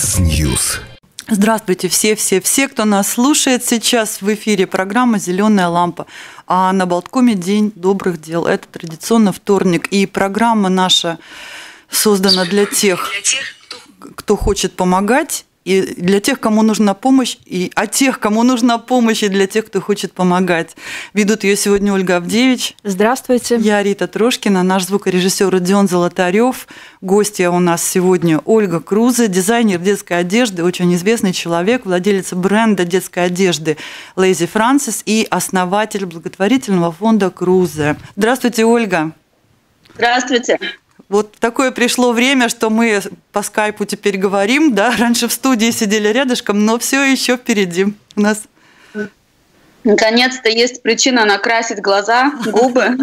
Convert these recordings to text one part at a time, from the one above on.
Яндекс.Ньюс. Здравствуйте все, кто нас слушает. Сейчас в эфире программа «Зеленая лампа», а на Болткоме День добрых дел. Это традиционно вторник, и программа наша создана для тех, кто хочет помогать, и для тех, кому нужна помощь, и тех, кому нужна помощь, и для тех, кто хочет помогать. Ведут ее сегодня Ольга Авдевич. Здравствуйте. Я Рита Трошкина, наш звукорежиссер Родион Золотарев. Гостья у нас сегодня Ольга Крузе, дизайнер детской одежды, очень известный человек, владелец бренда детской одежды Lazy Francis и основатель благотворительного фонда Крузе. Здравствуйте, Ольга. Здравствуйте. Вот такое пришло время, что мы по скайпу теперь говорим, да, раньше в студии сидели рядышком, но все еще впереди у нас. Наконец-то есть причина накрасить глаза, губы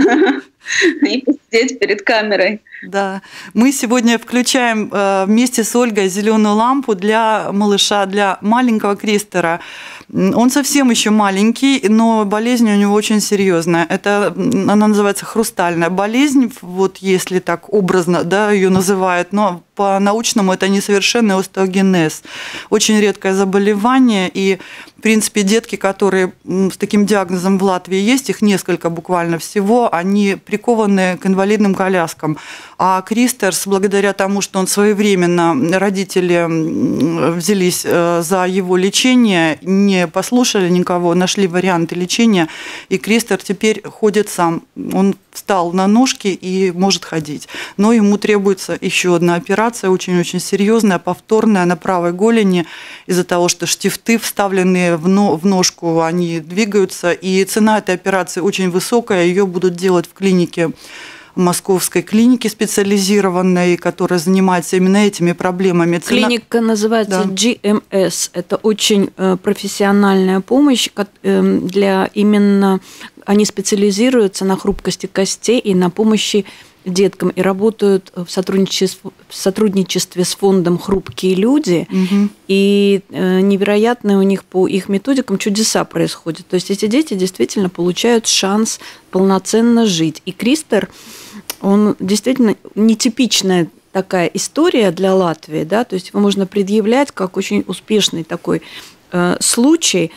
и посидеть перед камерой. Да, мы сегодня включаем вместе с Ольгой зеленую лампу для малыша, для маленького Кристера. Он совсем еще маленький, но болезнь у него очень серьезная. Она называется хрустальная болезнь, вот если так образно, да, ее называют, но по-научному это несовершенный остеогенез. Очень редкое заболевание, и, в принципе, детки, которые с таким диагнозом в Латвии есть, их несколько буквально всего, они прикованы к инвалидным коляскам. А Кристерс, благодаря тому, что он своевременно, родители взялись за его лечение, не послушали никого, нашли варианты лечения, и Кристер теперь ходит сам. Он встал на ножки и может ходить. Но ему требуется еще одна операция, очень-очень серьезная, повторная, на правой голени, из-за того, что штифты, вставленные в ножку, они двигаются, и цена этой операции очень высокая, ее будут делать в клинике, московской клинике специализированной, которая занимается именно этими проблемами. Клиника называется GMS. Это очень профессиональная помощь для именно... Они специализируются на хрупкости костей и на помощи деткам и работают в сотрудничестве с фондом «Хрупкие люди». Угу. И невероятные у них по их методикам чудеса происходят. То есть эти дети действительно получают шанс полноценно жить. И Кристер, он действительно нетипичная такая история для Латвии, да, то есть его можно предъявлять как очень успешный такой случай,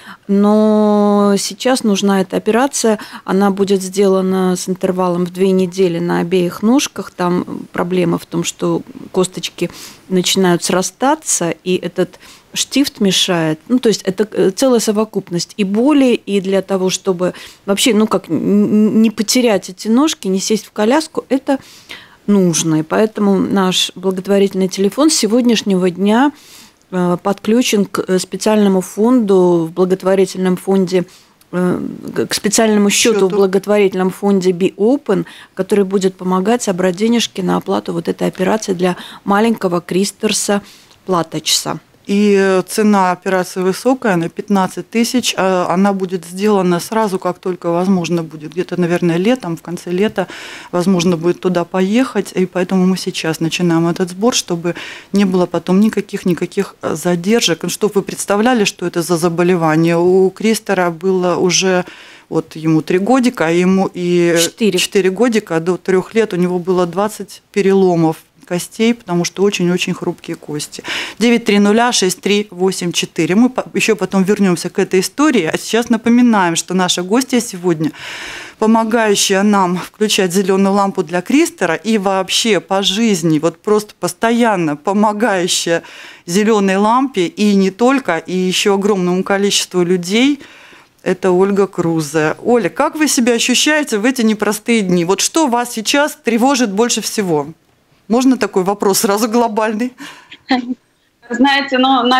но сейчас нужна эта операция, она будет сделана с интервалом в 2 недели на обеих ножках, там проблема в том, что косточки начинают срастаться, и этот штифт мешает, то есть это целая совокупность и боли, и для того, чтобы вообще, не потерять эти ножки, не сесть в коляску, это нужно, и поэтому наш благотворительный телефон с сегодняшнего дня подключен к специальному фонду в благотворительном фонде, к специальному счету в благотворительном фонде Be Open, который будет помогать собрать денежки на оплату вот этой операции для маленького Кристерса Платачса. И цена операции высокая, на 15 тысяч. Она будет сделана сразу, как только возможно будет. Где-то, наверное, летом, в конце лета, возможно будет туда поехать. И поэтому мы сейчас начинаем этот сбор, чтобы не было потом никаких задержек. Чтобы вы представляли, что это за заболевание. У Кристера было уже... Вот ему 3 годика, а ему и 4 годика, до 3 лет у него было 20 переломов костей, потому что очень-очень хрупкие кости. 9306384. Мы еще потом вернемся к этой истории. А сейчас напоминаем, что наша гостья сегодня, помогающая нам включать зеленую лампу для Кристера и вообще по жизни, вот просто постоянно помогающая зеленой лампе и не только, и еще огромному количеству людей, это Ольга Крузе. Оля, как вы себя ощущаете в эти непростые дни? Вот что вас сейчас тревожит больше всего? Можно такой вопрос сразу глобальный? Знаете,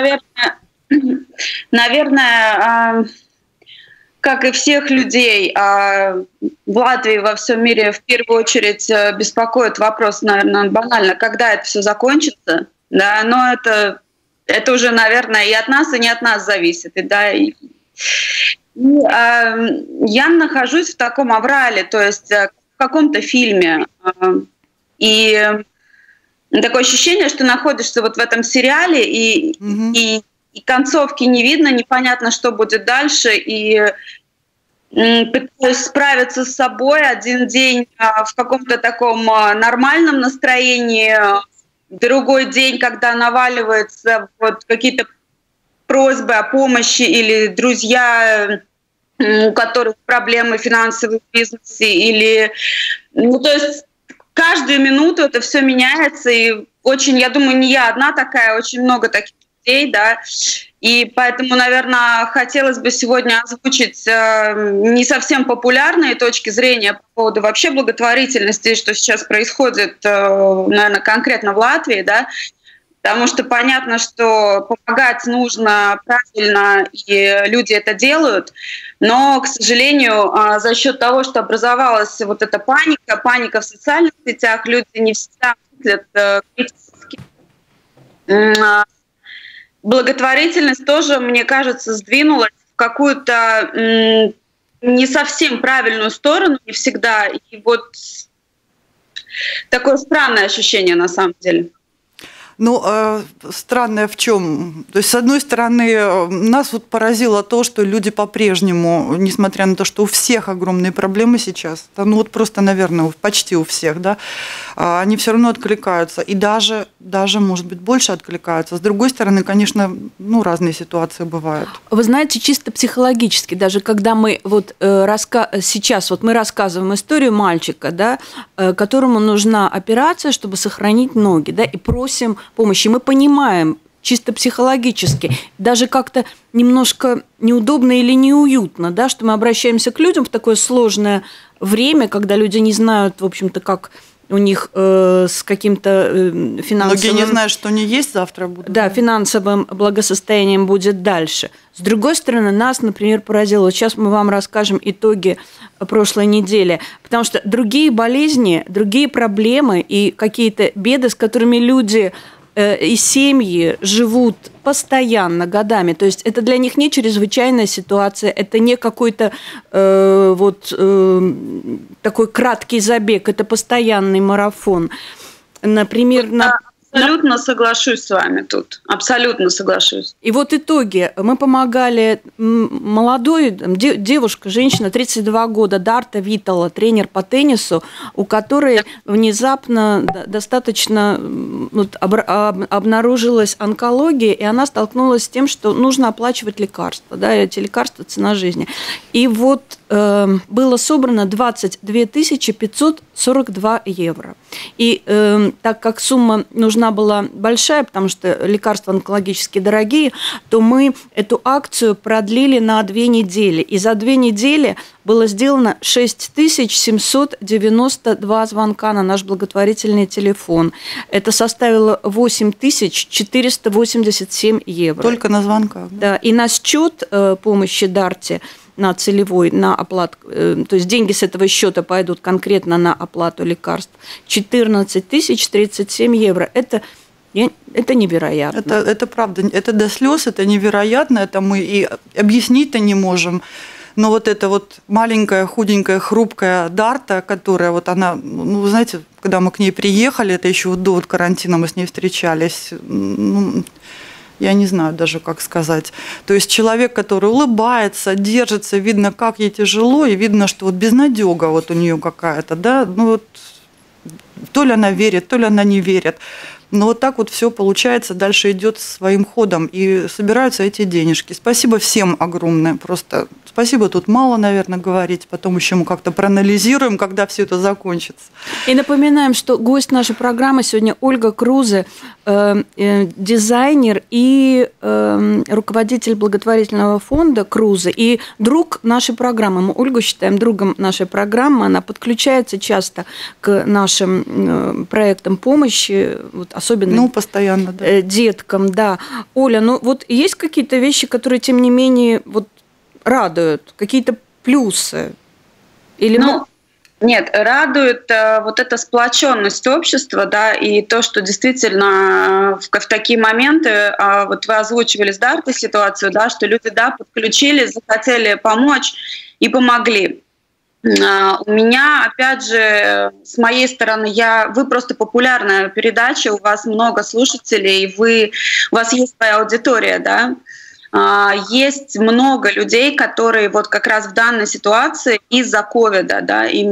наверное, как и всех людей, в Латвии, во всем мире в первую очередь беспокоит вопрос, наверное, банально, когда это все закончится. Да, но это уже, наверное, и от нас, и не от нас зависит. Я нахожусь в таком аврале, то есть в каком-то фильме. И такое ощущение, что находишься вот в этом сериале, и концовки не видно, непонятно, что будет дальше, и пытаюсь справиться с собой один день в каком-то таком нормальном настроении, другой день, когда наваливаются вот какие-то просьбы о помощи или друзья, у которых проблемы финансовые в бизнесе, или, ну, то есть каждую минуту это все меняется, и очень, я думаю, не я одна такая, очень много таких людей, да, и поэтому, наверное, хотелось бы сегодня озвучить не совсем популярные точки зрения по поводу вообще благотворительности, что сейчас происходит, наверное, конкретно в Латвии, да, потому что понятно, что помогать нужно правильно, и люди это делают, но, к сожалению, за счет того, что образовалась вот эта паника в социальных сетях, люди не всегда мыслят критически. Благотворительность тоже, мне кажется, сдвинулась в какую-то не совсем правильную сторону, не всегда. И вот такое странное ощущение на самом деле. Ну, странное в чем? То есть, с одной стороны, нас вот поразило то, что люди по-прежнему, несмотря на то, что у всех огромные проблемы сейчас, ну вот просто, наверное, почти у всех, да, они все равно откликаются, и даже, может быть, больше откликаются. С другой стороны, конечно, ну, разные ситуации бывают. Вы знаете, чисто психологически, даже когда мы вот сейчас вот мы рассказываем историю мальчика, да, которому нужна операция, чтобы сохранить ноги, да, и просим помощи. Мы понимаем чисто психологически, даже как-то немножко неудобно или неуютно, да, что мы обращаемся к людям в такое сложное время, когда люди не знают, в общем-то, как у них с каким-то финансовым... Многие не знают, что они есть, завтра будут. Да, финансовым благосостоянием будет дальше. С другой стороны, нас, например, поразило... Вот сейчас мы вам расскажем итоги прошлой недели, потому что другие болезни, другие проблемы и какие-то беды, с которыми люди и семьи живут постоянно, годами. То есть это для них не чрезвычайная ситуация, это не какой-то такой краткий забег, это постоянный марафон. Например, абсолютно соглашусь с вами тут. Абсолютно соглашусь. И вот итоги. Мы помогали молодой девушка, женщина, 32 года, Дарта Витала, тренер по теннису, у которой внезапно достаточно обнаружилась онкология, и она столкнулась с тем, что нужно оплачивать лекарства. Да, эти лекарства – цена жизни. И вот было собрано 22 542 евро. И так как сумма нужна была большая, потому что лекарства онкологически дорогие, то мы эту акцию продлили на 2 недели. И за 2 недели было сделано 6792 звонка на наш благотворительный телефон. Это составило 8487 евро. Только на звонках? Да, и на счет помощи Дарте, на целевой, на оплату, то есть деньги с этого счета пойдут конкретно на оплату лекарств, 14 037 евро. Это невероятно. Это правда, это до слез, это невероятно, это мы и объяснить-то не можем. Но вот эта вот маленькая, худенькая, хрупкая Дарта, которая вот она, ну, вы знаете, когда мы к ней приехали, это еще вот до вот карантина мы с ней встречались, ну, я не знаю даже, как сказать. То есть человек, который улыбается, держится, видно, как ей тяжело, и видно, что вот безнадега вот у нее какая-то, да, ну вот то ли она верит, то ли она не верит. Но вот так вот все получается, дальше идет своим ходом, и собираются эти денежки. Спасибо всем огромное, просто спасибо тут мало, наверное, говорить, потом еще мы как-то проанализируем, когда все это закончится. И напоминаем, что гость нашей программы сегодня Ольга Крузе, дизайнер и руководитель благотворительного фонда Крузе, и друг нашей программы. Мы Ольгу считаем другом нашей программы, она подключается часто к нашим проектам помощи, вот, особенно постоянно, да, деткам, да. Оля, ну вот есть какие-то вещи, которые, тем не менее, вот радуют, какие-то плюсы? Или Нет, радует вот эта сплоченность общества, да, и то, что действительно в такие моменты, вот вы озвучивали с Дартой ситуацию, да, что люди, да, подключились, захотели помочь и помогли. У меня, опять же, с моей стороны, вы просто популярная передача, у вас много слушателей, у вас есть своя аудитория, да. Есть много людей, которые вот как раз в данной ситуации из-за ковида, да, им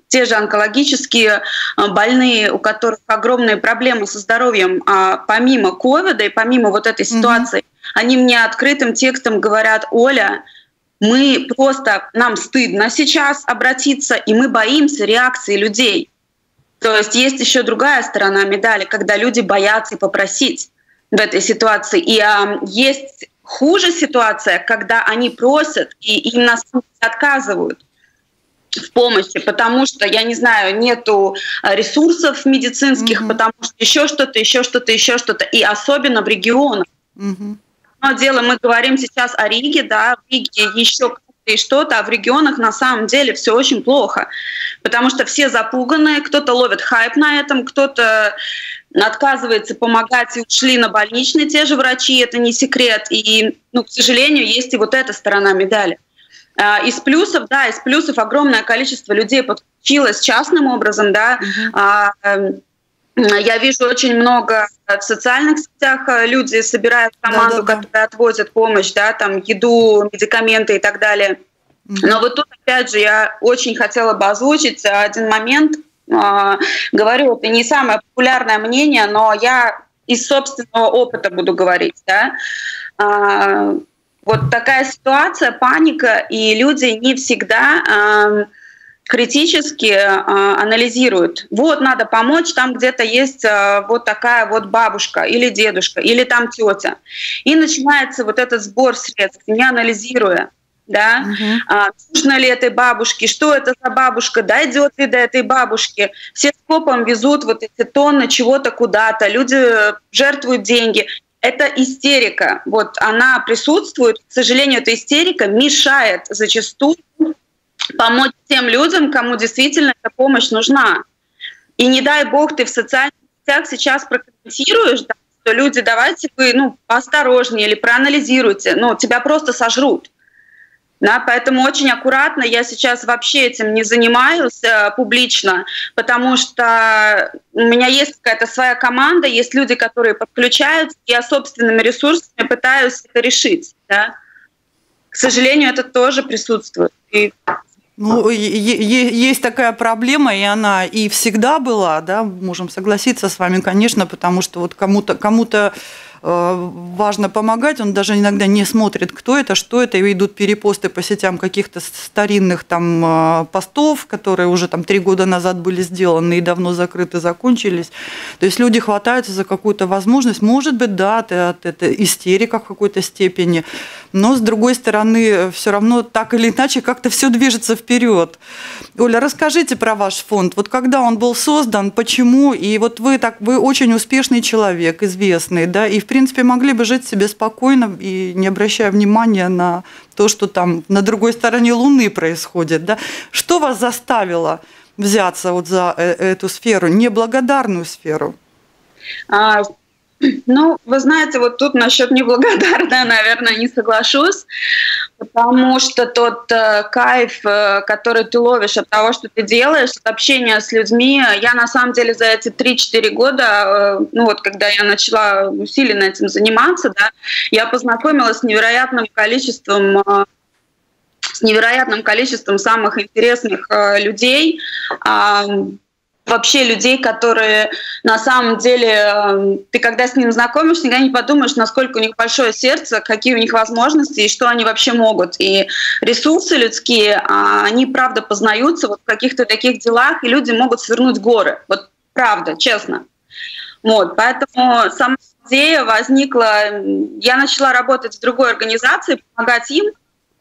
те же онкологические больные, у которых огромные проблемы со здоровьем, помимо ковида и помимо вот этой ситуации, они мне открытым текстом говорят: Оля, нам стыдно сейчас обратиться, и мы боимся реакции людей. То есть есть еще другая сторона медали, когда люди боятся попросить в этой ситуации. И есть хуже ситуация, когда они просят, и им на самом деле отказывают в помощи, потому что, я не знаю, нету ресурсов медицинских, потому что еще что-то, и особенно в регионах. Но дело, мы говорим сейчас о Риге, да, в Риге еще и что-то, а в регионах на самом деле все очень плохо, потому что все запуганы, кто-то ловит хайп на этом, кто-то отказывается помогать и ушли на больничный, те же врачи, это не секрет, и, к сожалению, есть и вот эта сторона медали. Из плюсов огромное количество людей подключилось частным образом, да. Я вижу очень много в социальных сетях, люди собирают команду, которая отвозит помощь, да, там еду, медикаменты и так далее. Но вот тут, опять же, я очень хотела бы озвучить один момент. Говорю, это не самое популярное мнение, но я из собственного опыта буду говорить, да. Вот такая ситуация, паника, и люди не всегда критически анализируют. Вот, надо помочь, там где-то есть вот такая вот бабушка или дедушка, или там тетя. И начинается вот этот сбор средств, не анализируя. Да? Нужно ли этой бабушке, что это за бабушка, дойдет ли до этой бабушки. Все скопом везут вот эти тонны чего-то куда-то, люди жертвуют деньги. Это истерика. Вот она присутствует. К сожалению, эта истерика мешает зачастую помочь тем людям, кому действительно эта помощь нужна. И не дай бог ты в социальных сетях сейчас прокомментируешь, да, что люди, давайте вы поосторожнее или проанализируйте, тебя просто сожрут. Да, поэтому очень аккуратно, я сейчас вообще этим не занимаюсь публично, потому что у меня есть какая-то своя команда, есть люди, которые подключаются, и я собственными ресурсами пытаюсь это решить. Да. К сожалению, это тоже присутствует. Есть такая проблема, и она и всегда была, да, можем согласиться с вами, конечно, потому что вот кому-то важно помогать, он даже иногда не смотрит, кто это, что это, и идут перепосты по сетям каких-то старинных там постов, которые уже там 3 года назад были сделаны и давно закрыты, закончились. То есть люди хватаются за какую-то возможность, может быть, да, это истерика в какой-то степени, но с другой стороны, все равно так или иначе как-то все движется вперед. Оля, расскажите про ваш фонд. Вот когда он был создан, почему, и вот вы очень успешный человек, известный, да, и в принципе могли бы жить себе спокойно и не обращая внимания на то, что там на другой стороне Луны происходит, да. Что вас заставило взяться вот за эту сферу, неблагодарную сферу? Вы знаете, вот тут насчет неблагодарной, наверное, не соглашусь, потому что тот кайф, который ты ловишь от того, что ты делаешь, от общения с людьми, я на самом деле за эти 3-4 года, когда я начала усиленно этим заниматься, да, я познакомилась с невероятным количеством самых интересных людей, вообще людей, которые на самом деле, ты когда с ним знакомишься, никогда не подумаешь, насколько у них большое сердце, какие у них возможности и что они вообще могут. И ресурсы людские, они правда познаются вот в каких-то таких делах, и люди могут свернуть горы. Вот правда, честно. Вот, поэтому сама идея возникла, я начала работать в другой организации, помогать им.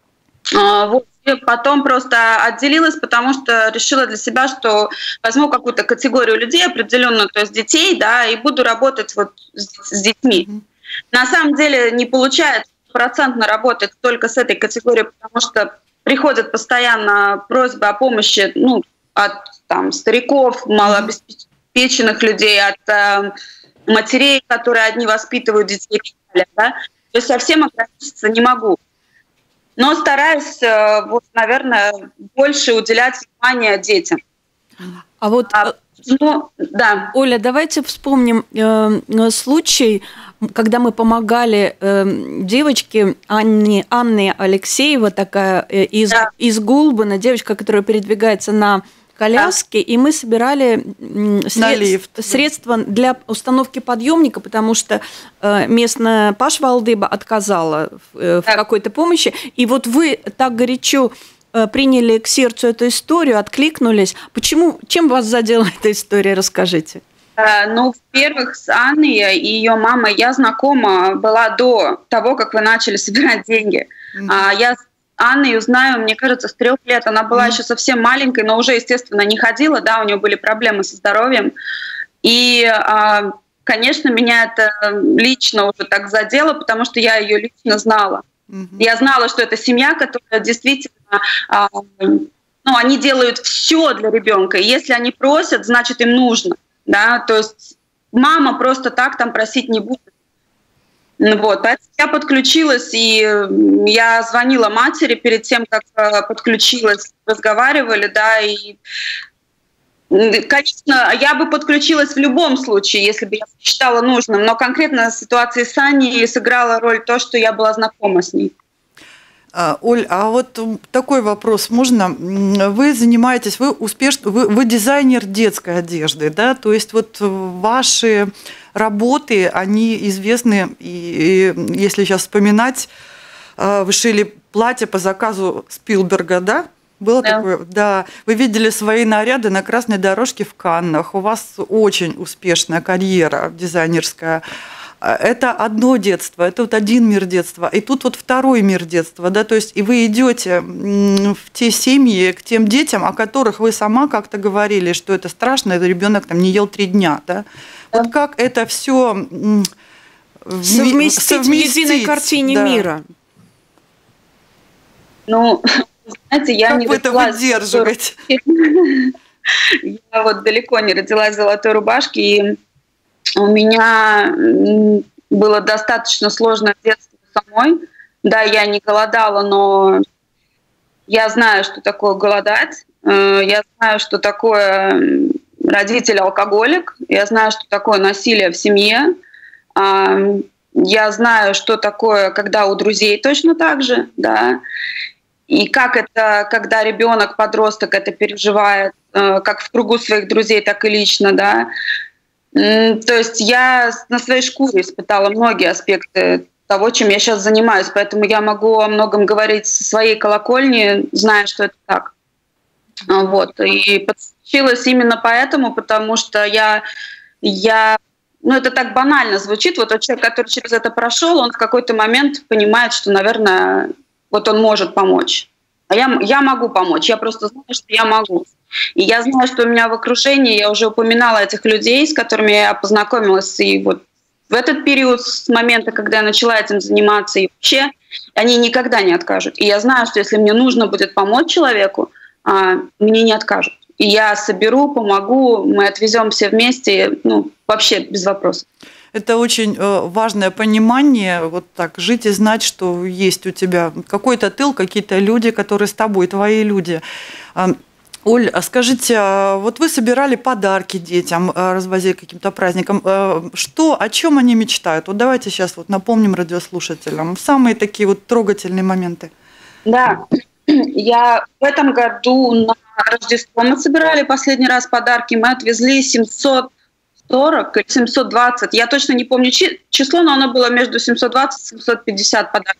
Потом просто отделилась, потому что решила для себя, что возьму какую-то категорию людей определенную, то есть детей, да, и буду работать вот с детьми. На самом деле не получается процентно работать только с этой категорией, потому что приходят постоянно просьбы о помощи, от стариков, малообеспеченных людей, от матерей, которые одни воспитывают детей и так далее, да. То есть совсем ограничиться не могу. Но стараюсь, наверное, больше уделять внимание детям. Да. Оля, давайте вспомним случай, когда мы помогали девочке Анне Алексеева, такая из Гулбана, девочка, которая передвигается на коляски, и мы собирали средства для установки подъемника, потому что местная Пашвалдыба отказала в какой-то помощи. И вот вы так горячо приняли к сердцу эту историю, откликнулись. Почему, чем вас задела эта история? Расскажите. Ну, во-первых, с Анной и ее мамой я знакома была до того, как вы начали собирать деньги. Я с Анной знаю, мне кажется, с 3 лет. Она была еще совсем маленькой, но уже, естественно, не ходила, да, у нее были проблемы со здоровьем. И, конечно, меня это лично уже так задело, потому что я ее лично знала. Я знала, что это семья, которая действительно, ну, они делают все для ребенка. И если они просят, значит, им нужно. Да, то есть мама просто так там просить не будет. Вот, поэтому я подключилась, и я звонила матери перед тем, как подключилась, разговаривали, да, и, конечно, я бы подключилась в любом случае, если бы я считала нужным, но конкретно в ситуации с Аней сыграла роль то, что я была знакома с ней. Оль, а вот такой вопрос можно? Вы занимаетесь, вы успешно, вы дизайнер детской одежды, да? То есть вот ваши работы, они известны, и если сейчас вспоминать, вы шили платье по заказу Спилберга, да? Было такое? Да. Вы видели свои наряды на красной дорожке в Каннах. У вас очень успешная карьера дизайнерская. Это одно детство, это вот один мир детства, и тут вот второй мир детства, да, то есть и вы идете в те семьи, к тем детям, о которых вы сама как-то говорили, что это страшно, этот ребенок там не ел 3 дня, да. Вот как это все совместить в единой картине мира? Ну, знаете, я как не вы это выдерживаете? Я вот далеко не родилась в золотой рубашке, и у меня было достаточно сложное детство самой. Да, я не голодала, но я знаю, что такое голодать. Я знаю, что такое родитель-алкоголик. Я знаю, что такое насилие в семье. Я знаю, что такое, когда у друзей точно так же. Да. И как это, когда ребенок, подросток это переживает, как в кругу своих друзей, так и лично. Да. То есть я на своей шкуре испытала многие аспекты того, чем я сейчас занимаюсь, поэтому я могу о многом говорить со своей колокольни, зная, что это так. Вот. И подключилась именно поэтому, потому что я, ну это так банально звучит, вот тот человек, который через это прошел, он в какой-то момент понимает, что, наверное, вот он может помочь. А я могу помочь, я просто знаю, что я могу. И я знаю, что у меня в окружении, я уже упоминала этих людей, с которыми я познакомилась, и вот в этот период, с момента, когда я начала этим заниматься, и вообще, они никогда не откажут. И я знаю, что если мне нужно будет помочь человеку, мне не откажут. И я соберу, помогу, мы отвезем все вместе, ну, вообще без вопросов. Это очень важное понимание, вот так жить и знать, что есть у тебя какой-то тыл, какие-то люди, которые с тобой, твои люди. Оль, скажите, вот вы собирали подарки детям, развозили к каким-то праздникам. Что, о чем они мечтают? Вот давайте сейчас вот напомним радиослушателям самые такие вот трогательные моменты. Да, я в этом году на Рождество мы собирали последний раз подарки, мы отвезли 740 или 720, я точно не помню число, но оно было между 720 и 750 подарков.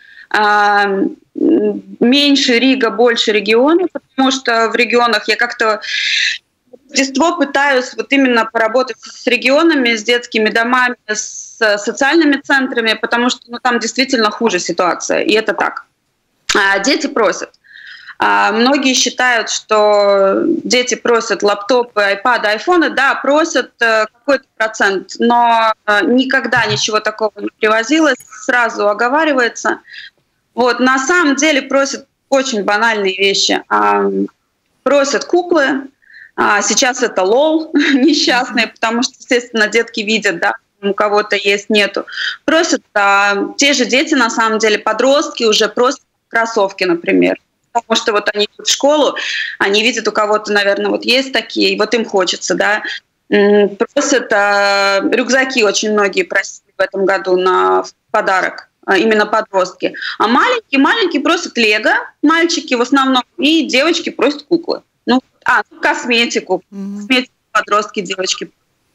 Меньше Рига, больше регионов, потому что в регионах я как-то в Рождество пытаюсь вот именно поработать с регионами, с детскими домами, с социальными центрами, потому что ну, там действительно хуже ситуация, и это так. Дети просят. Многие считают, что дети просят лаптопы, айпады, айфоны. Да, просят какой-то процент, но никогда ничего такого не привозилось, сразу оговаривается. Вот, на самом деле просят очень банальные вещи. Просят куклы. Сейчас это лол несчастные, потому что, естественно, детки видят, да, у кого-то есть, нету. Просят те же дети, на самом деле, подростки уже просят кроссовки, например. Потому что вот они идут в школу, они видят, у кого-то, наверное, вот есть такие, и вот им хочется, да. Просят рюкзаки, очень многие просили в этом году на подарок. Именно подростки. А маленькие просят лего, мальчики в основном, и девочки просят куклы. Ну, Косметику. Косметику подростки, девочки.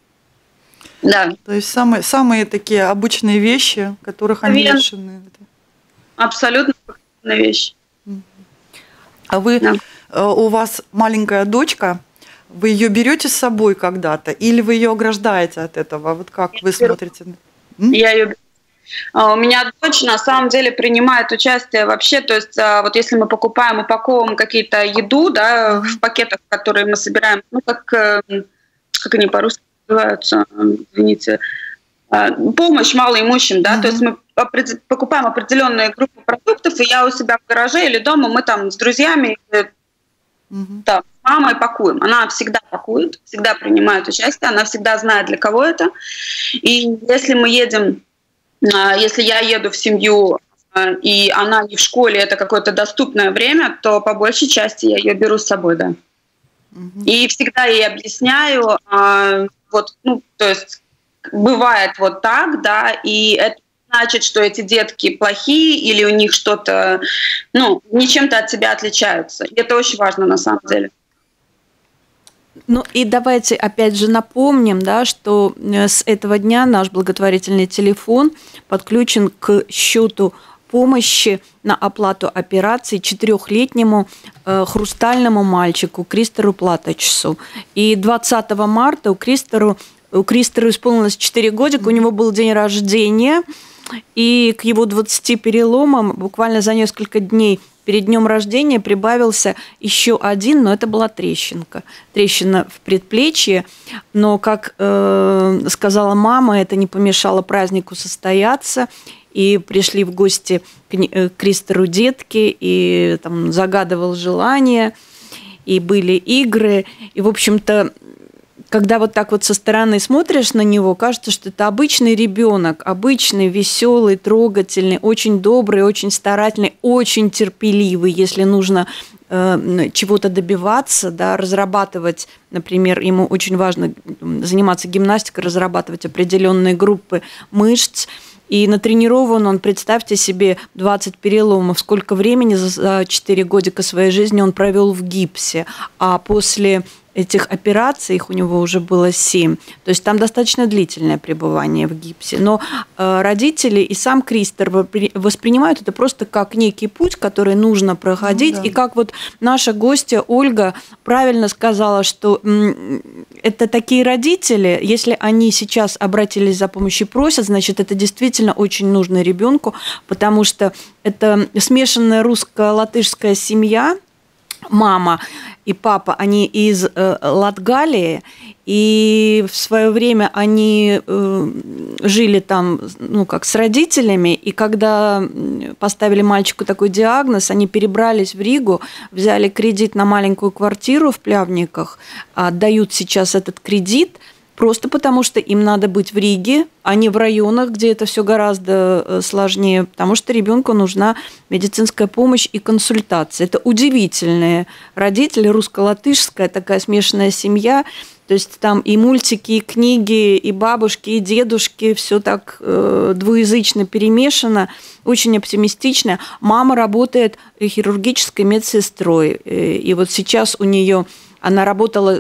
Да. То есть самые такие обычные вещи, которых они лишены. Абсолютно обычные вещи. А у вас маленькая дочка, вы ее берете с собой когда-то, или вы ее ограждаете от этого? Вот как вы смотрите? Я ее беру. У меня дочь на самом деле принимает участие вообще, то есть вот если мы покупаем, упаковываем какие-то еду, да, в пакетах, которые мы собираем, ну как они по-русски называются, извините, помощь малоимущим, да, то есть мы покупаем определенную группу продуктов, и я у себя в гараже или дома, мы там с друзьями, да, с мамой пакуем. Она всегда пакует, всегда принимает участие, она всегда знает, для кого это. И если мы едем, если я еду в семью, и она не в школе, это какое-то доступное время, то по большей части я ее беру с собой, да. И всегда ей объясняю, вот, ну, то есть бывает вот так, да, и это значит, что эти детки плохие или у них что-то, ну, не чем-то от тебя отличаются. И это очень важно на самом деле. Ну и давайте опять же напомним, да, что с этого дня наш благотворительный телефон подключен к счету помощи на оплату операции 4-летнему хрустальному мальчику Кристеру Платачсу. И 20 марта у Кристеру исполнилось 4 годика, у него был день рождения, и к его 20 переломам буквально за несколько дней перед днем рождения прибавился еще один, но это была трещина в предплечье. Но, как сказала мама, это не помешало празднику состояться. И пришли в гости к Кристеру детки, и там загадывал желания, и были игры. И, в общем-то, когда вот так вот со стороны смотришь на него, кажется, что это обычный ребенок, обычный, веселый, трогательный, очень добрый, очень старательный, очень терпеливый, если нужно чего-то добиваться, да, разрабатывать, например, ему очень важно заниматься гимнастикой, разрабатывать определенные группы мышц. И натренирован он, представьте себе, 20 переломов. Сколько времени за 4 годика своей жизни он провел в гипсе. А после этих операций, их у него уже было 7. То есть там достаточно длительное пребывание в гипсе. Но родители и сам Кристер воспринимают это просто как некий путь, который нужно проходить. Ну, да. И как вот наша гостья Ольга правильно сказала, что это такие родители, если они сейчас обратились за помощью и просят, значит, это действительно очень нужно ребенку, потому что это смешанная русско-латышская семья, мама и папа, они из Латгалии, и в свое время они жили там, ну, как с родителями, и когда поставили мальчику такой диагноз, они перебрались в Ригу, взяли кредит на маленькую квартиру в Плявниках, отдают сейчас этот кредит, просто потому что им надо быть в Риге, а не в районах, где это все гораздо сложнее, потому что ребенку нужна медицинская помощь и консультация. Это удивительные родители, русско-латышская такая смешанная семья. То есть там и мультики, и книги, и бабушки, и дедушки, все так двуязычно перемешано, очень оптимистично. Мама работает хирургической медсестрой, и вот сейчас у нее, она работала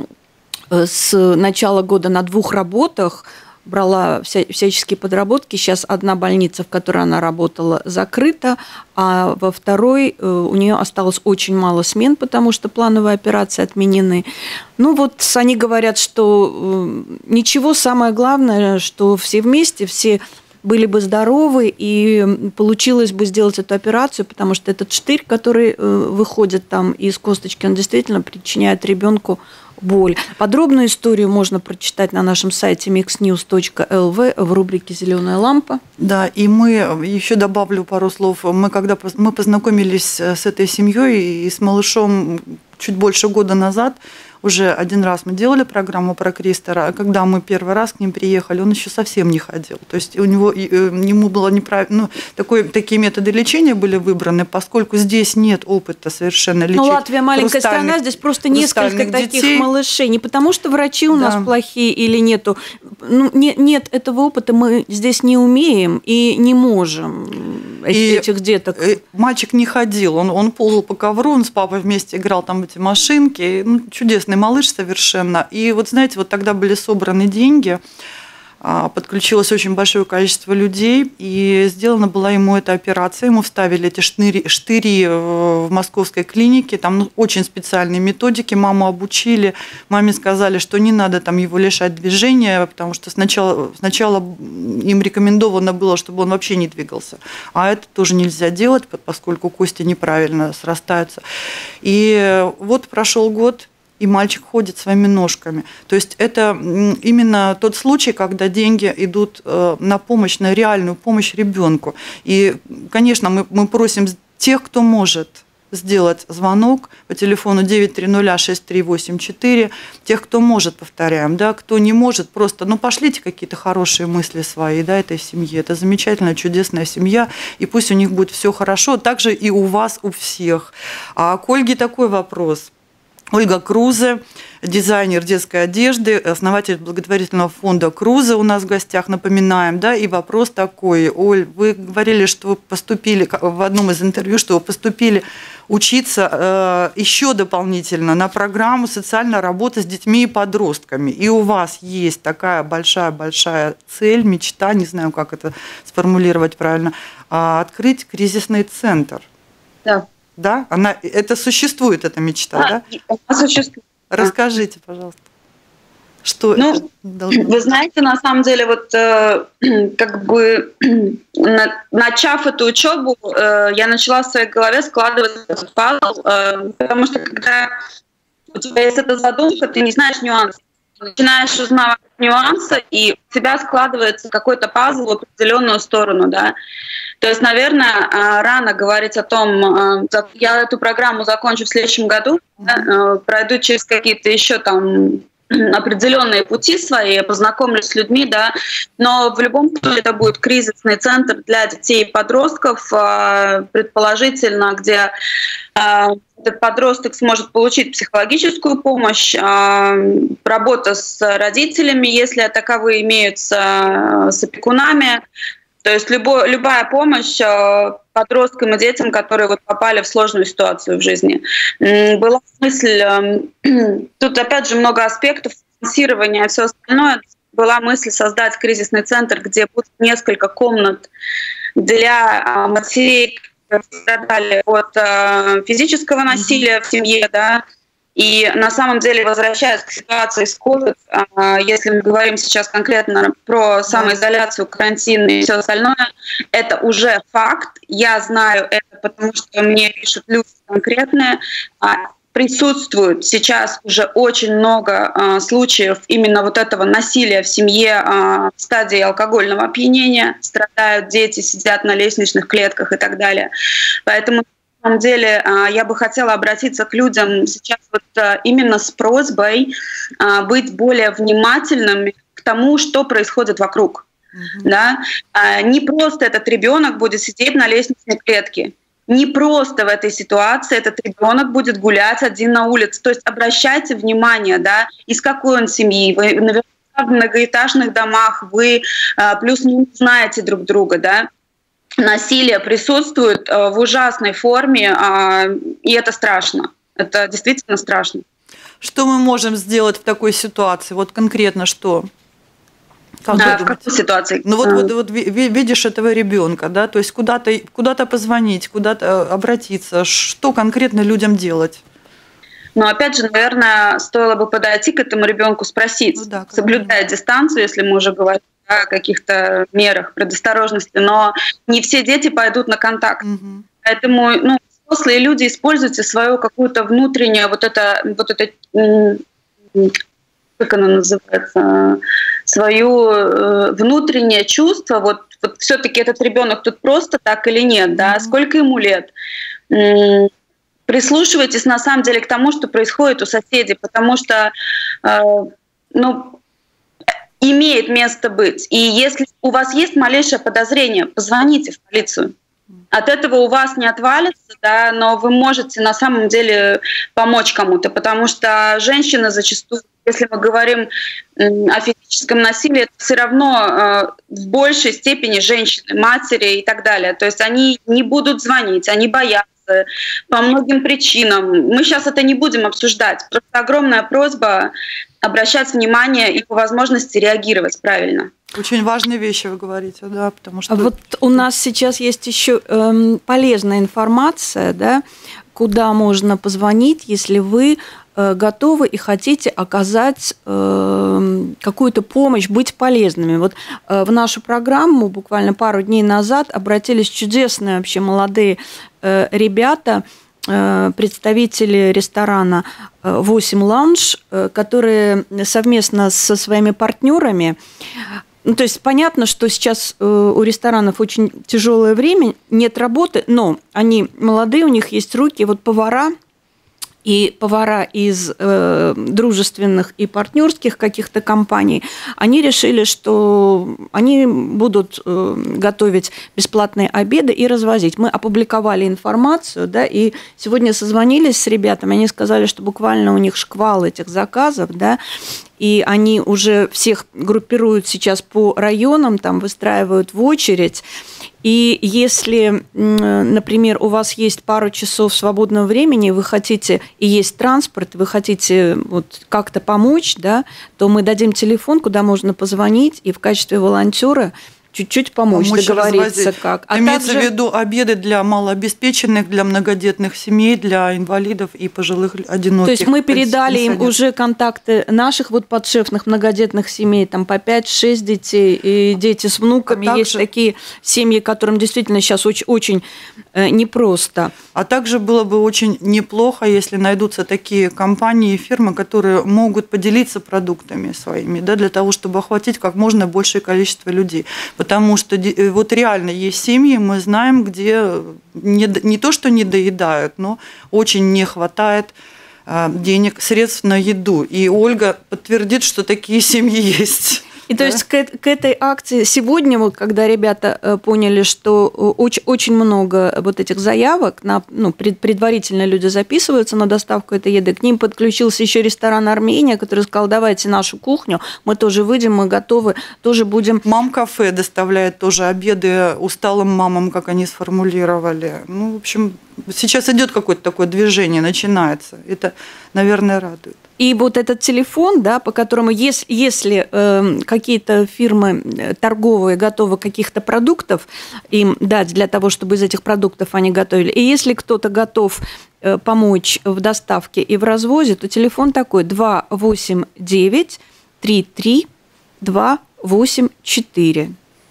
с начала года на 2 работах, брала всяческие подработки. Сейчас одна больница, в которой она работала, закрыта, а во второй у нее осталось очень мало смен, потому что плановые операции отменены. Ну вот они говорят, что ничего, самое главное, что все вместе, все были бы здоровы, и получилось бы сделать эту операцию, потому что этот штырь, который выходит там из косточки, он действительно причиняет ребенку боль. Подробную историю можно прочитать на нашем сайте mixnews.lv в рубрике «Зеленая лампа». Да, и мы, еще добавлю пару слов, мы познакомились с этой семьей и с малышом чуть больше года назад. Уже один раз мы делали программу про Кристера, а когда мы первый раз к ним приехали, он еще совсем не ходил. То есть ему было неправильно, такие методы лечения были выбраны, поскольку здесь нет опыта совершенно лечить. Ну, Латвия маленькая страна, здесь просто несколько таких малышей. Не потому что врачи у нас плохие или нету. Ну, нет этого опыта, мы здесь не умеем и не можем. этих деток. Мальчик не ходил, он ползал по ковру, он с папой вместе играл там в эти машинки. Ну, чудесный малыш совершенно. И вот знаете, вот тогда были собраны деньги, подключилось очень большое количество людей, и сделана была ему эта операция. Ему вставили эти штыри в московской клинике, там очень специальные методики, маму обучили, маме сказали, что не надо там его лишать движения, потому что сначала им рекомендовано было, чтобы он вообще не двигался, а это тоже нельзя делать, поскольку кости неправильно срастаются. И вот прошел год, и мальчик ходит своими ножками. То есть это именно тот случай, когда деньги идут на помощь, на реальную помощь ребенку. И, конечно, мы просим тех, кто может сделать звонок по телефону 930-6384, тех, кто может, повторяем, да, кто не может, просто, пошлите какие-то хорошие мысли свои, да, этой семье. Это замечательная, чудесная семья, и пусть у них будет все хорошо, также и у вас, у всех. А к Ольге такой вопрос. Ольга Крузе, дизайнер детской одежды, основатель благотворительного фонда Крузе у нас в гостях, напоминаем, да, и вопрос такой. Оль, вы говорили, что вы поступили в одном из интервью, что вы поступили учиться еще дополнительно на программу социальной работы с детьми и подростками. И у вас есть такая большая-большая цель, мечта, не знаю, как это сформулировать правильно, открыть кризисный центр. Да. Да? Это существует, эта мечта, да? Она существует. Расскажите, пожалуйста, что это должно быть? Вы знаете, на самом деле, вот начав эту учебу, я начала в своей голове складывать этот пазл, потому что когда у тебя есть эта задумка, ты не знаешь нюансов. Начинаешь узнавать нюансы, и у тебя складывается какой-то пазл в определенную сторону, да. То есть, наверное, рано говорить о том, я эту программу закончу в следующем году, да, пройду через какие-то еще там определенные пути свои, я познакомлюсь с людьми, да, но в любом случае это будет кризисный центр для детей и подростков, предположительно, где этот подросток сможет получить психологическую помощь, работа с родителями, если таковые имеются, с опекунами. То есть любая помощь подросткам и детям, которые вот попали в сложную ситуацию в жизни. Была мысль, тут опять же много аспектов, финансирования и все остальное. Была мысль создать кризисный центр, где будет несколько комнат для матерей, которые страдали от физического насилия в семье, да. И на самом деле, возвращаясь к ситуации с COVID, если мы говорим сейчас конкретно про самоизоляцию, карантин и все остальное, это уже факт. Я знаю это, потому что мне пишут люди конкретные. Присутствует сейчас уже очень много случаев именно вот этого насилия в семье в стадии алкогольного опьянения. Страдают дети, сидят на лестничных клетках и так далее. Поэтому на самом деле я бы хотела обратиться к людям сейчас вот именно с просьбой быть более внимательными к тому, что происходит вокруг. Да? Не просто этот ребенок будет сидеть на лестничной клетке, не просто в этой ситуации этот ребенок будет гулять один на улице. То есть обращайте внимание, да, из какой он семьи. Вы наверняка в многоэтажных домах, вы плюс-минус знаете друг друга, да. Насилие присутствует в ужасной форме, и это страшно. Это действительно страшно. Что мы можем сделать в такой ситуации? Вот конкретно что? В какой ситуации? Ну вот видишь этого ребенка, да, то есть куда-то позвонить, куда-то обратиться. Что конкретно людям делать? Но опять же, наверное, стоило бы подойти к этому ребенку, спросить, соблюдая дистанцию, если мы уже говорим о каких-то мерах предосторожности, но не все дети пойдут на контакт. Поэтому, взрослые люди, используйте свою какую-то внутреннюю, вот это, как оно называется, свое внутреннее чувство, вот все-таки этот ребенок тут просто так или нет, да, сколько ему лет. Прислушивайтесь на самом деле к тому, что происходит у соседей, потому что, имеет место быть. И если у вас есть малейшее подозрение, позвоните в полицию. От этого у вас не отвалится, да, но вы можете на самом деле помочь кому-то, потому что женщины зачастую если мы говорим о физическом насилии, это все равно в большей степени женщины, матери и так далее. То есть они не будут звонить, они боятся по многим причинам. Мы сейчас это не будем обсуждать. Просто огромная просьба обращать внимание и по возможности реагировать правильно. Очень важные вещи вы говорите, да, потому что... Вот у нас сейчас есть еще полезная информация, да, куда можно позвонить, если вы готовы и хотите оказать какую-то помощь, быть полезными. Вот в нашу программу буквально пару дней назад обратились чудесные вообще молодые ребята, представители ресторана 8 Lounge, которые совместно со своими партнерами. Ну, то есть понятно, что сейчас у ресторанов очень тяжелое время, нет работы, но они молодые, у них есть руки, вот повара из дружественных и партнерских каких-то компаний, они решили, что они будут готовить бесплатные обеды и развозить. Мы опубликовали информацию, да, и сегодня созвонились с ребятами, они сказали, что буквально у них шквал этих заказов, да, и они уже всех группируют сейчас по районам, там выстраивают в очередь. И если, например, у вас есть пару часов свободного времени, вы хотите, и есть транспорт, вы хотите вот как-то помочь, да, то мы дадим телефон, куда можно позвонить, и в качестве волонтера чуть-чуть помочь договориться развозить. Как. Имеется в виду обеды для малообеспеченных, для многодетных семей, для инвалидов и пожилых одиноких. То есть мы передали им уже контакты наших вот подшефных многодетных семей, там по 5-6 детей, и дети с внуками. Есть такие семьи, которым действительно сейчас очень непросто. А также было бы очень неплохо, если найдутся такие компании и фирмы, которые могут поделиться продуктами своими, да, для того, чтобы охватить как можно большее количество людей. Потому что вот реально есть семьи, мы знаем, где не то, что не доедают, но очень не хватает денег, средств на еду. И Ольга подтвердит, что такие семьи есть. И да? То есть к этой акции сегодня, вот, когда ребята поняли, что очень много вот этих заявок, предварительно люди записываются на доставку этой еды, к ним подключился еще ресторан «Армения», который сказал, давайте нашу кухню, мы тоже выйдем, мы готовы, тоже будем... Мам-кафе доставляет тоже обеды усталым мамам, как они сформулировали. Ну, в общем, сейчас идет какое-то такое движение, начинается. Это, наверное, радует. И вот этот телефон, да, по которому, если какие-то фирмы торговые готовы каких-то продуктов им дать для того, чтобы из этих продуктов они готовили, и если кто-то готов помочь в доставке и в развозе, то телефон такой 289 33 284.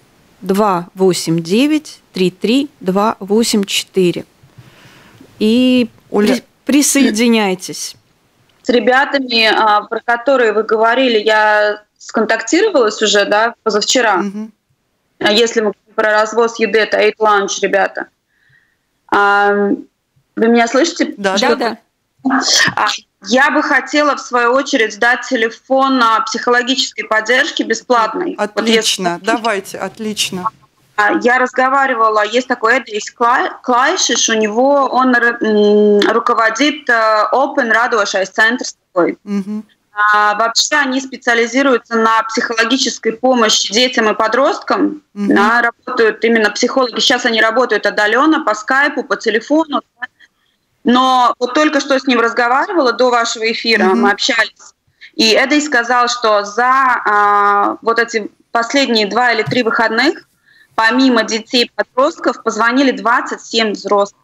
289 33 284. И Оля, присоединяйтесь. С ребятами, про которые вы говорили, я сконтактировалась уже, да, позавчера. Угу. Если мы говорим про развоз еды, это 8 Lounge, ребята. Вы меня слышите? Да. Я бы хотела, в свою очередь, дать телефон психологической поддержки бесплатной. Отлично, вот давайте, отлично. Я разговаривала, есть такой Эдейс Клайшиш, он руководит Open radošais centrs. Угу. Вообще они специализируются на психологической помощи детям и подросткам. Угу. Работают именно психологи. Сейчас они работают удаленно, по скайпу, по телефону. Но вот только что с ним разговаривала до вашего эфира, мы общались. И Эдейс сказал, что за вот эти последние 2 или 3 выходных помимо детей и подростков позвонили 27 взрослых.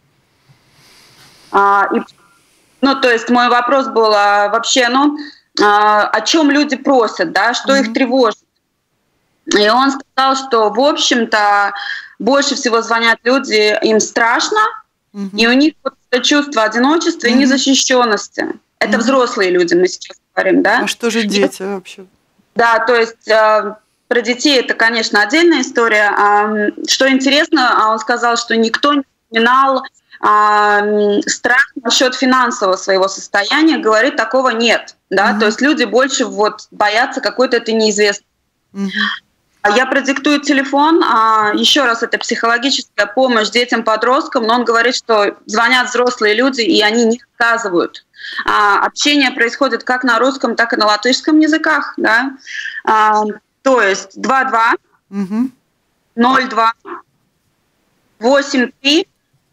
То есть мой вопрос был вообще, о чем люди просят, да, что их тревожит. И он сказал, что, в общем-то, больше всего звонят люди, им страшно, и у них вот это чувство одиночества и незащищенности. Это взрослые люди, мы сейчас говорим, да. А что же дети вообще? Да, то есть... Про детей это, конечно, отдельная история. Что интересно, он сказал, что никто не упоминал страх насчет финансового своего состояния. Говорит, такого нет. Да? То есть люди больше боятся какой-то этой неизвестности. Я продиктую телефон. Еще раз, это психологическая помощь детям, подросткам. Но он говорит, что звонят взрослые люди, и они не отказывают. Общение происходит как на русском, так и на латышском языках. Да? То есть 22 02 83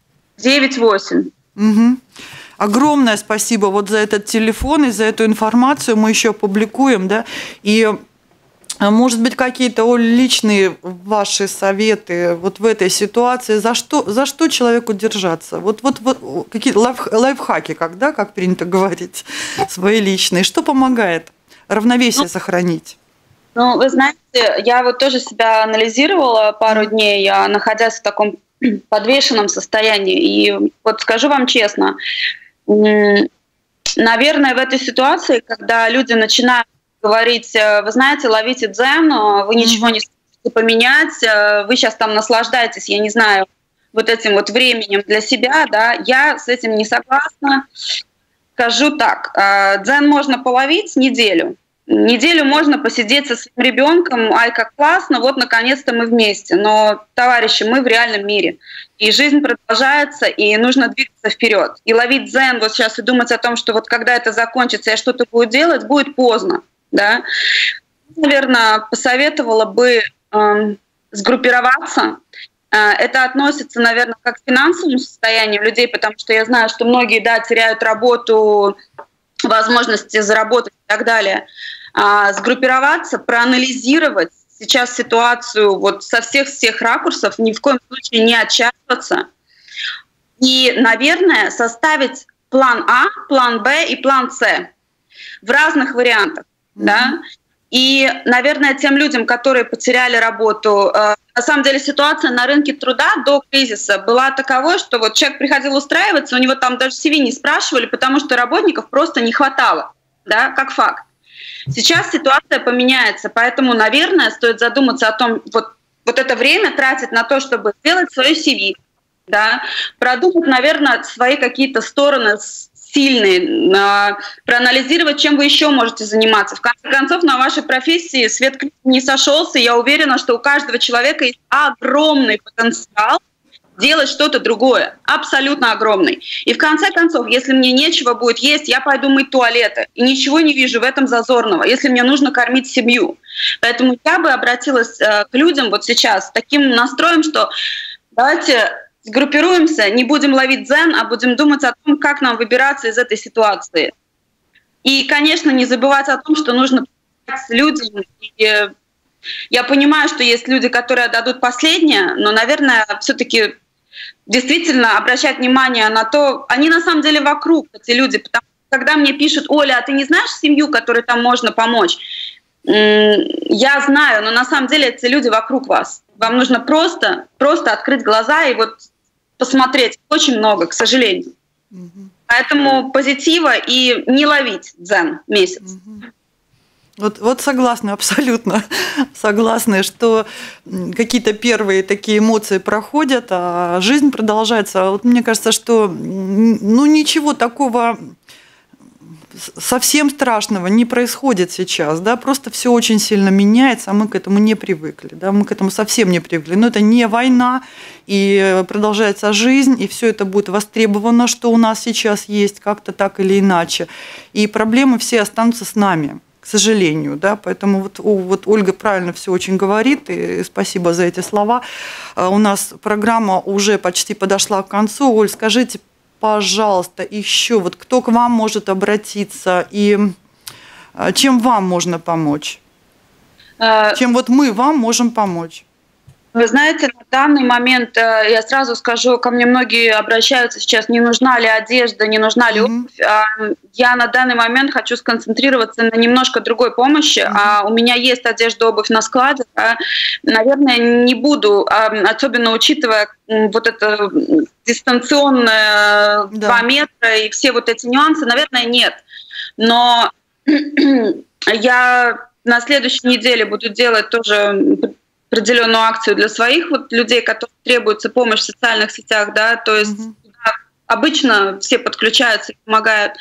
98. Огромное спасибо вот за этот телефон и за эту информацию. Мы еще опубликуем, да, и может быть, какие-то личные ваши советы вот в этой ситуации, за что человеку держаться? Вот какие-то лайфхаки, как принято говорить, свои личные. Что помогает равновесие сохранить? Ну, вы знаете, я вот тоже себя анализировала пару дней, находясь в таком подвешенном состоянии. И вот скажу вам честно, наверное, в этой ситуации, когда люди начинают говорить, вы знаете, ловите дзен, вы ничего не сможете поменять, вы сейчас там наслаждаетесь, я не знаю, вот этим вот временем для себя, да, я с этим не согласна. Скажу так, дзен можно половить неделю. Неделю можно посидеть со своим ребенком, ай, как классно, вот наконец-то мы вместе. Но, товарищи, мы в реальном мире. И жизнь продолжается, и нужно двигаться вперед. И ловить дзен вот сейчас и думать о том, что вот когда это закончится, я что-то буду делать, будет поздно. Да? Наверное, посоветовала бы сгруппироваться. Это относится, наверное, как к финансовому состоянию людей, потому что я знаю, что многие, да, теряют работу, возможности заработать и так далее. Сгруппироваться, проанализировать сейчас ситуацию вот со всех ракурсов, ни в коем случае не отчаиваться. И, наверное, составить план А, план Б и план С в разных вариантах. Да? И, наверное, тем людям, которые потеряли работу, на самом деле ситуация на рынке труда до кризиса была таковой, что вот человек приходил устраиваться, у него там даже CV не спрашивали, потому что работников просто не хватало, да, как факт. Сейчас ситуация поменяется, поэтому, наверное, стоит задуматься о том, вот это время тратить на то, чтобы сделать свое CV, да, продумать, наверное, свои какие-то стороны сильные, проанализировать, чем вы еще можете заниматься. В конце концов, на вашей профессии свет не сошелся. Я уверена, что у каждого человека есть огромный потенциал делать что-то другое, абсолютно огромный. И в конце концов, если мне нечего будет есть, я пойду мыть туалеты. И ничего не вижу в этом зазорного, если мне нужно кормить семью. Поэтому я бы обратилась к людям вот сейчас с таким настроем, что давайте сгруппируемся, не будем ловить дзен, а будем думать о том, как нам выбираться из этой ситуации. И, конечно, не забывать о том, что нужно помогать людям. И я понимаю, что есть люди, которые отдадут последнее, но, наверное, все-таки действительно обращать внимание на то, они на самом деле вокруг, эти люди, потому что когда мне пишут: Оля, а ты не знаешь семью, которой там можно помочь? Я знаю, но на самом деле эти люди вокруг вас. Вам нужно просто открыть глаза и вот посмотреть. Очень много, к сожалению. Поэтому позитива и не ловить дзен месяц. Вот согласна, абсолютно согласна, что какие-то первые такие эмоции проходят, а жизнь продолжается. Вот мне кажется, что ничего такого совсем страшного не происходит сейчас, да, просто все очень сильно меняется, а мы к этому не привыкли, да, мы к этому совсем не привыкли. Но это не война, и продолжается жизнь, и все это будет востребовано, что у нас сейчас есть, как-то так или иначе. И проблемы все останутся с нами, к сожалению, да, поэтому вот Ольга правильно все очень говорит, и спасибо за эти слова. У нас программа уже почти подошла к концу. Оль, скажите, пожалуйста, еще вот кто к вам может обратиться и чем вам можно помочь? Чем вот мы вам можем помочь? Вы знаете, на данный момент, я сразу скажу, ко мне многие обращаются сейчас, не нужна ли одежда, не нужна ли обувь. Я на данный момент хочу сконцентрироваться на немножко другой помощи. У меня есть одежда, обувь на складе. Наверное, не буду, особенно учитывая вот это дистанционное 2 метра и все вот эти нюансы, наверное, нет. Но я на следующей неделе буду делать тоже определенную акцию для своих вот людей, которым требуется помощь в социальных сетях, да, то есть обычно все подключаются и помогают.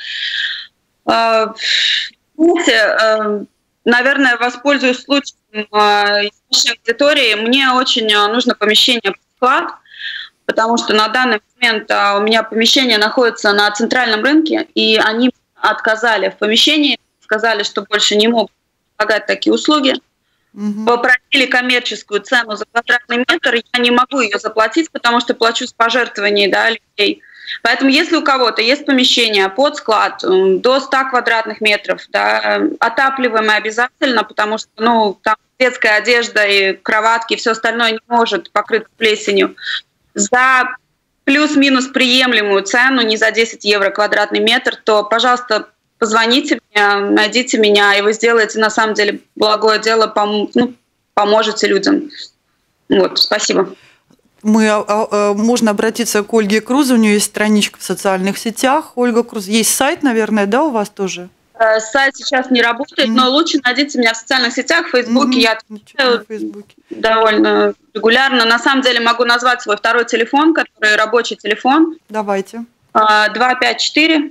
Знаете, наверное, воспользуюсь случаем из нашей аудитории. Мне очень нужно помещение под склад, потому что на данный момент у меня помещение находится на центральном рынке, и они отказали в помещении, сказали, что больше не могут предлагать такие услуги. Попросили коммерческую цену за квадратный метр, я не могу ее заплатить, потому что плачу с пожертвований, да, людей. Поэтому если у кого-то есть помещение под склад до 100 квадратных метров, да, отапливаемое обязательно, потому что там детская одежда и кроватки и все остальное не может покрыться плесенью, за плюс-минус приемлемую цену, не за 10 евро квадратный метр, то, пожалуйста, позвоните мне, найдите меня, и вы сделаете на самом деле благое дело, поможете людям. Вот, спасибо. Можно обратиться к Ольге Крузе, у нее есть страничка в социальных сетях. Ольга Круз, есть сайт, наверное, да, у вас тоже? Сайт сейчас не работает, но лучше найдите меня в социальных сетях, в Фейсбуке. Я отвечаю довольно регулярно. На самом деле могу назвать свой второй телефон, который рабочий телефон. Давайте. 254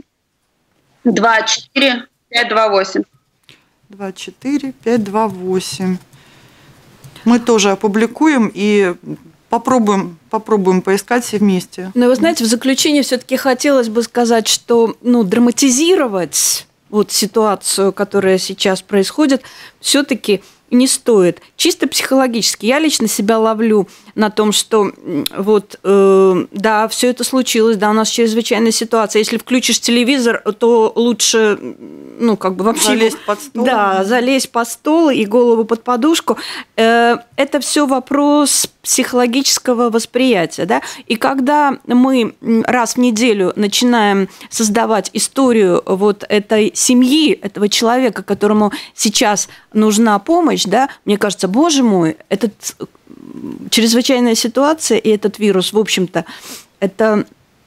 24 528. 24 528. Мы тоже опубликуем и попробуем поискать все вместе. Но вы знаете, в заключение все-таки хотелось бы сказать, что драматизировать ситуацию, которая сейчас происходит, все-таки не стоит. Чисто психологически. Я лично себя ловлю на том, что да, все это случилось, да, у нас чрезвычайная ситуация. Если включишь телевизор, то лучше, вообще... Залезть под стол. Да, залезть под стол и голову под подушку. Это все вопрос психологического восприятия, да. И когда мы раз в неделю начинаем создавать историю этой семьи, этого человека, которому сейчас нужна помощь, да, мне кажется, боже мой, чрезвычайная ситуация и этот вирус, в общем-то, это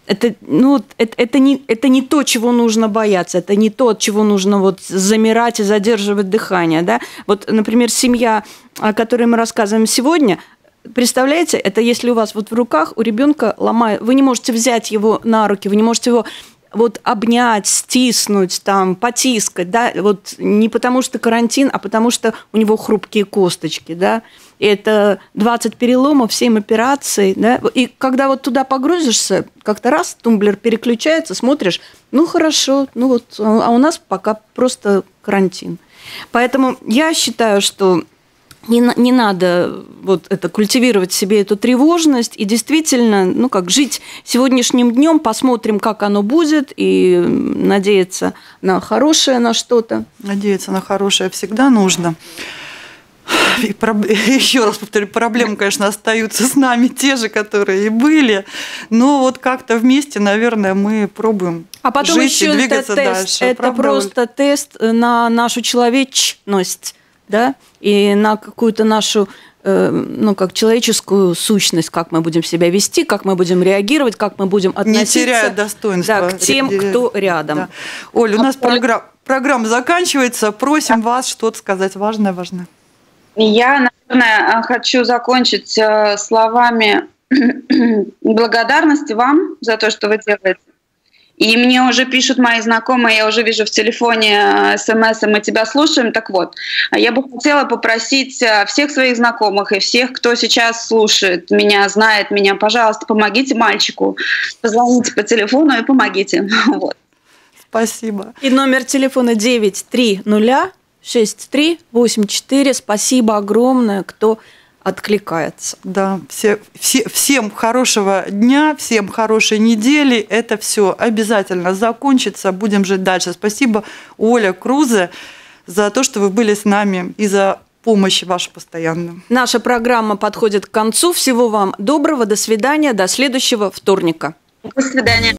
не то, чего нужно бояться, это не то, от чего нужно замирать и задерживать дыхание, да. Например, семья, о которой мы рассказываем сегодня, представляете, это если у вас в руках у ребенка ломают, вы не можете взять его на руки, вы не можете его обнять, стиснуть, потискать, да, не потому что карантин, а потому что у него хрупкие косточки, да, и это 20 переломов, 7 операций, да, и когда туда погрузишься, как-то раз тумблер переключается, смотришь, хорошо, а у нас пока просто карантин. Поэтому я считаю, что не надо культивировать в себе эту тревожность и действительно, жить сегодняшним днем, посмотрим, как оно будет, и надеяться на хорошее, на что-то. Надеяться на хорошее всегда нужно. И еще раз повторю, проблемы, конечно, остаются с нами те же, которые и были, но как-то вместе, наверное, мы пробуем потом жить еще и двигаться дальше. Это просто тест на нашу человечность, да, и на какую-то нашу, как человеческую сущность, как мы будем себя вести, как мы будем реагировать, как мы будем относиться, не теряя достоинства, к тем, кто рядом. Да. Оль, у нас программа заканчивается. Просим вас что-то сказать важное. Я, наверное, хочу закончить словами благодарности вам за то, что вы делаете. И мне уже пишут мои знакомые, я уже вижу в телефоне смс, мы тебя слушаем. Так вот, я бы хотела попросить всех своих знакомых и всех, кто сейчас слушает меня, знает меня, пожалуйста, помогите мальчику, позвоните по телефону и помогите. Вот. Спасибо. И номер телефона 9306384. Спасибо огромное, кто откликается. Да, всем хорошего дня, всем хорошей недели. Это все обязательно закончится. Будем жить дальше. Спасибо, Оля Крузе, за то, что вы были с нами и за помощь вашу постоянную. Наша программа подходит к концу. Всего вам доброго. До свидания. До следующего вторника. До свидания.